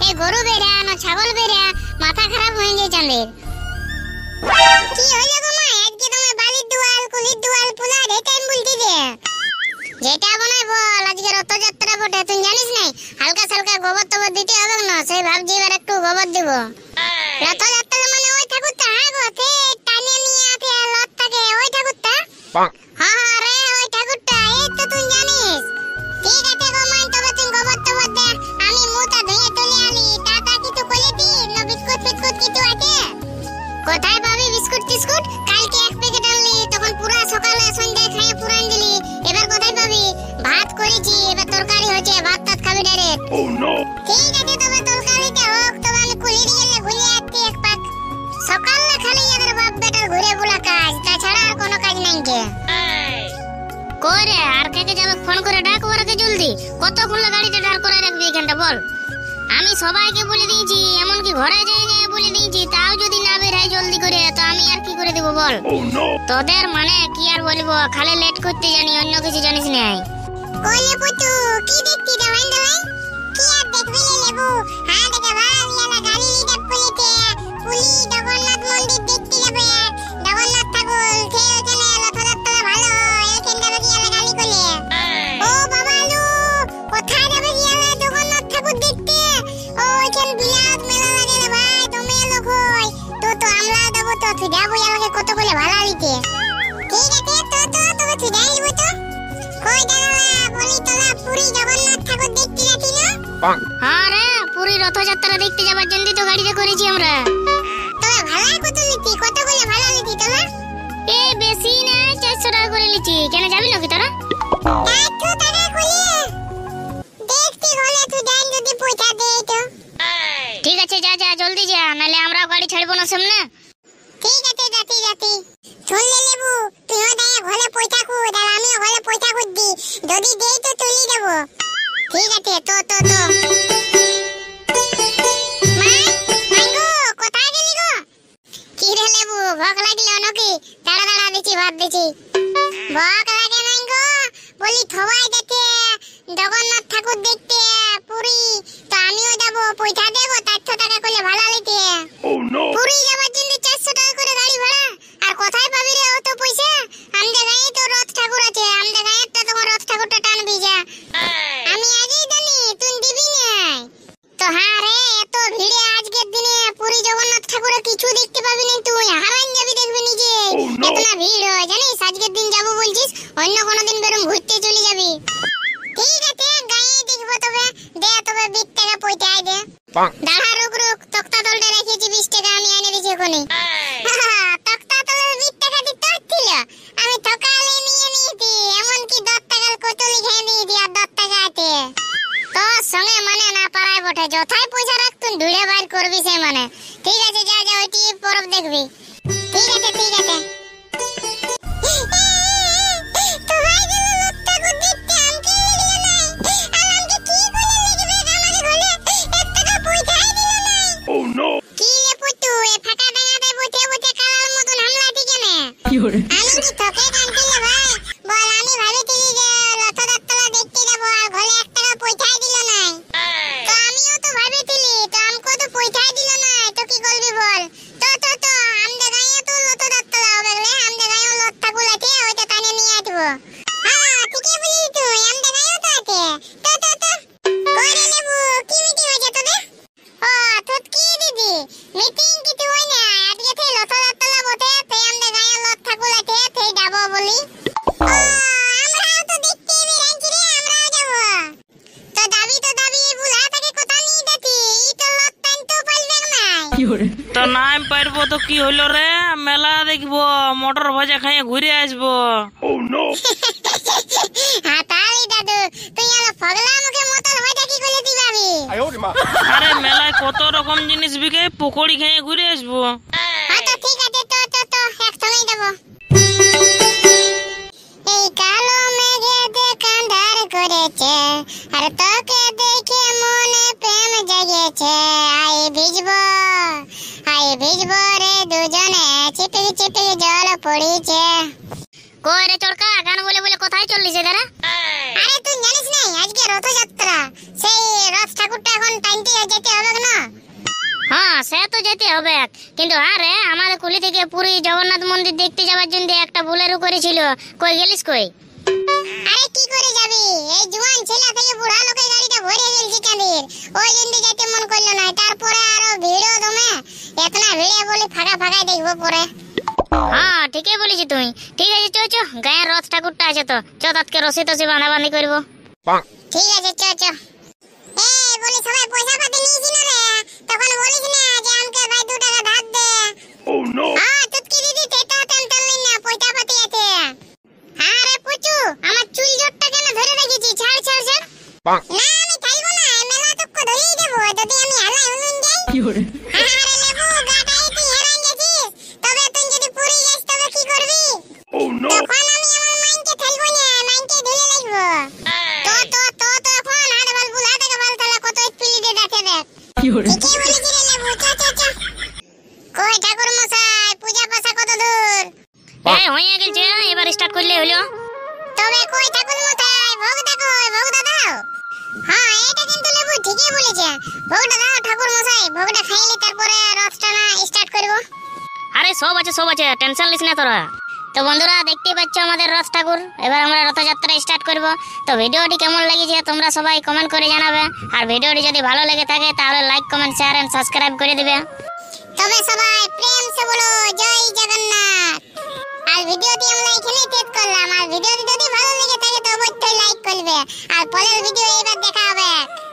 এই গরু বেরা না ছাগল বেরা, মাথা খারাপ হয়ে যায় চাঁদের। কি হইলো গো মা, আজকে তোমার বালির দুয়াল কুলির দুয়াল পুলা ঢেটাই বলতে যে যেটা বানাই বল। আজকে রথযাত্রা বটে, তুই জানিস নাই? হালকা সালকা গোবর টবর দিতে হবে না, সেই ভাবছি এবার একটু গোবর দিব। রথযাত্রা মানে ওই ঠাকুরটা, হ্যাঁ গো, সে টানে নিয়ে আছে লট থাকে ওই ঠাকুরটা। হ্যাঁ রে, ওই ঠাকুরটা, এই তো তুই জানিস। ঠিক আছে গো মা, তবে তুই গোবর টবর দে, আমি মুটা ধুয়ে তুলে আনি। টাটা কিছু কইলে দি না, বিস্কুট ফিস্কুট কিছু আছে? কোথায় পাবি বিস্কুট টিস্কুট? কালকে এক প্যাকেট আনলি, তখন পুরা সকালে সন্ধ্যায় খাইয়ে পুরান দিলি। এবার কোথায় পাবি? ভাত করেছি, এবার তরকারি হচ্ছে, ভাত টাত খাবি ডাইরেক্ট। ঠিক আছে, তবে তরকারিটা হোক, তবে আমি কুলির গেলে ঘুরে আসছি এক পাক। সকালে খালি এদের বাপ বেটার ঘুরে বুলা কাজ, তাছাড়া আর কোনো কাজ নাই কে। করে আর কে যাবে ফোন করে ডাক ওরাকে জলদি। কতক্ষণ গাড়িতে দাঁড় করে রাখবি এখানটা বল? আমি সবাইকে বলে দিয়েছি, এমনকি ঘরে যাই বলে দিয়েছি, তাও যদি না বের হয় জলদি করে, তো আমি আর কি করে দেব বল? তোদের মানে কি আর বলবো, খালি লেট করতে জানি, অন্য কিছু জানিস না। কইলে পুতু কি দেখতি রে ভাইন্ডালাই? কি আর দেখবি লে লেবু? হ্যাঁ দেখে ভাই ইয়ালা গাড়ি লিডাপ কইতে পুলি জগন্নাথ মন্দির দেখতে যাবে। জগন্নাথ ঠাকুর সে ওখানে রথযাত্রা ভালো, এখানটা বেরিয়ে ইয়ালা গাড়ি কইলে। ও বাবা লু, কোথায় যাবে ইয়ালা জগন্নাথ ঠাকুর দেখতে? ওইখান বিরাট মেলা লাগে রে ভাই, তুমি এলো কই? তো আমরা দেব, তো তুই যাবো ইয়ালাকে কত বলে ভালো লিতে। ঠিক আছে, তো তবে তুই যাই লিবো তো। কই দাঁড়ালা বলি তোরা পুরী জগন্নাথ ঠাকুর দেখতে যাচ্ছি না? হ্যাঁ রে, পুরী রথযাত্রা দেখতে যাবার জন্য তো গাড়িতে করেছি আমরা। তোরা ভাড়া কত লিতি? কত করে ভাড়া লিতি তোরা? এ বেশি না, 400 টাকা করে লিছি। কেন যাবি নাকি তোরা? 400 টাকা করে দেখতে হলে তুই যাই যদি পয়সা দে তো। ঠিক আছে, যা যা জলদি যা, নালে আমরাও গাড়ি ছাড়বো না সামনে। ঠিক আছে, যাতি শুনলে লেবু, তুইও দাঁড়া ঘরে পয়সা খুদ, আর আমিও ঘরে পয়সা খুদ দি, যদি দেই তো তুলি দেব। ঠিক আছে, তো মাইগো কোথায় গেলি গো? কি রে লেবু, ভোগ লাগলো নাকি? দাঁড়া দিছি, ভাত দিছি। ভোগ লাগে মাইগো, বলি সবাই দেখে জগন্নাথ ঠাকুর দেখতে পুরী, তো আমিও যাবো, পয়সা দেবো 400 টাকা করে ভাড়া লিতে। পুরী যাবার জন্য 400 টাকা করে গাড়ি ভাড়া, আর কোথায় পাবি রে অত পয়সা? আমাদের গায়ে তো রথ ঠাকুর আছে, আমাদের গায়ে তো তোমার রথ ঠাকুরটা টানবি যা। আমি আগেই জানি তুই দিবি না। তো হ্যাঁ রে, এত ভিড়ে আজকের দিনে পুরী জগন্নাথ ঠাকুরের কিছু দেখতে পাবি না, তুই হারান যাবি দেখবি নিজে। এতনা ভিড় হয় জানিস, আজকের দিন যাবো বলছিস, অন্য কোনো দিন বেরম ঘুরতে চলে যাবি। ঠিক আছে, গায়ে দেখবো, তবে দে, তবে 20 টাকা পয়সা আই দে। দাঁড়া রুক, তক্তা তলটা রেখেছি 20 টাকা আমি এনে দিছি ওখানে। তক্তা তলের 20 টাকা দিতে হচ্ছিল, আমি সকালে নিয়ে নিয়েছি, এমনকি 10 টাকার কচুরি খেয়ে দিয়েছি, আর 10 টাকা আছে। তোর সঙ্গে মানে না পারায় বটে, যথায় পয়সা রাখ তুই ধুড়ে বাইর করবি সে মানে। ঠিক আছে, যা ওইটি পরব দেখবি। ঠিক আছে। আমি কি তোকে জানতিলে ভাই? বল, আমি ভাবিছিলি যে রথযাত্রা দেখতে যাব, আর ঘরে 1 টাকা পয়সাই দিল নাই। তো আমিও তো ভাবিছিলি, তো আমকো তো পয়সাই দিল নাই, তো কি করবি বল? তো আমদে গায়ে তো রথযাত্রা হবে রে, আমদে গায়ে রথ ঠাকুর আছে, ওইটা টানে নিয়ে আসবো। হ্যাঁ ঠিকই বলিস তুই, আমদে গায়ে তো আছে। তো কই রে লেবু, কি মিটিং হয়েছে তোদের? ও তোর কি দিদি মিটিং কিছু হয় না, আজকে থেকে রথযাত্রা বটে, তাই আমদে গায়ে রথ ঠাকুর আছে, তাই যাবো বলি। আমরাও তো দেখতে বেরাইছি রে, আমরাও যাবো। তো দাবি বুলা তাকে কথা নিয়ে দেখি, ই তো রথ টানতেও পারবে না। তো নাই পারবো তো কি হইলো রে, মেলা দেখবো, মটর ভাজা খাইয়ে ঘুরে আসবো। হ্যাঁ তাহলে দাদু, তুই আলো ফগলা মুখে মটর ভাজা কি করে দিবি? আরে মেলায় কত রকম জিনিস বিকে, পকোড়ি খেয়ে ঘুরে আসবো। হ্যাঁ তো ঠিক আছে, তো একসঙ্গেই যাবো। এই কালো মেঘে দেখান্ধার করেছে, আর তোকে দেখে মনে প্রেম জেগেছে। আই ভিজবো রে দুজনে, চিপে জল পড়িছে। কই রে চড়কা, গান বলে কোথায় চললিস দাঁড়া? আরে তুই জানিস না, আজকে রথযাত্রা, সেই রথ ঠাকুরটা এখন টাইনতে যেতে হবে না। হবে, কিন্তু হ্যাঁ রে, আমাদের কুলি থেকে পুরী জগন্নাথ মন্দির দেখতে যাওয়ার জন্য একটা বুলেরো করেছিল, কই গেলিস কই? আরে কি করে যাবি, এই জোয়ান ছেলে থেকে বুড়া লোকের গাড়িটা ভরে ফেলছি চাঁদের, ওই জন্য যেতে মন করলো না। তারপরে আরো ভিড়ও দমে, এতনা ভিড়ে বলি ফাঁকা ফাঁকাই দেখবো পরে। হ্যাঁ ঠিকই বলেছি তুই। ঠিক আছে চ চ, গায়ের রথ ঠাকুরটা আছে তো, চ তাতকে রসি টসি বাঁধাবাঁধি করবো। ঠিক আছে চ চ। এই বলি সবাই পয়সা পাতি নিয়েছিল রে, তখন বলিস না যে আমাকে ভাই 2 টাকা ধার দে। ও নো, হ্যাঁ তুই দিদি তেটা টেনশন লই না, পয়সা পাতি আছে। হ্যাঁ রে পুচু, আমার চুল জটটা কেন ধরে রেখেছি, ছাড় ছাড় ছাড়। না আমি খাইবো না, মেলা তো ধরেই দেব যদি আমি হালাই হুনুন যাই। কি করে? আরে লেবু গাটাই তুই হেরান গেছিস, তবে তুই যদি পুরি যাস তবে কি করবি? ও নো, তখন আমি আমার মাইনকে ঠেলবো না, মাইনকে ঢেলে লাগবো। তো এখন হাড় বাল বুলা থেকে বাল তালা কত স্পিডে দেখে দেখ। কি করে? ঠিকই বলেছিস রে লেবু, চ চ চ। কই ঠাকুর মশাই, পূজা পাশা কত দূর? এই হয়ে গেছে, এবার স্টার্ট করলে হলো। তবে কই ঠাকুর মশাই, ভোগটা কই, ভোগটা দাও। হ্যাঁ এটা কিন্তু লেবু ঠিকই বলেছে, ভোগটা দাও ঠাকুর মশাই, ভোগটা খাইলে তারপরে রথটা না স্টার্ট করব। আরে সব আছে সব আছে, টেনশন লিস না তোরা। তো বন্ধুরা দেখতেই পাচ্ছ আমাদের রথ ঠাকুর, এবার আমরা রথযাত্রা স্টার্ট করব। তো ভিডিওটি কেমন লেগেছে তোমরা সবাই কমেন্ট করে জানাবে, আর ভিডিওটি যদি ভালো লেগে থাকে তাহলে like comment share and subscribe করে দিবে। তবে সবাই প্রেম সে বলো জয় জগন্নাথ। আর ভিডিওটি আমরা এখানেই শেষ করলাম, আর ভিডিওটি যদি ভালো লেগে থাকে তো অবশ্যই লাইক করবে, আর পরের ভিডিও এবার দেখা হবে।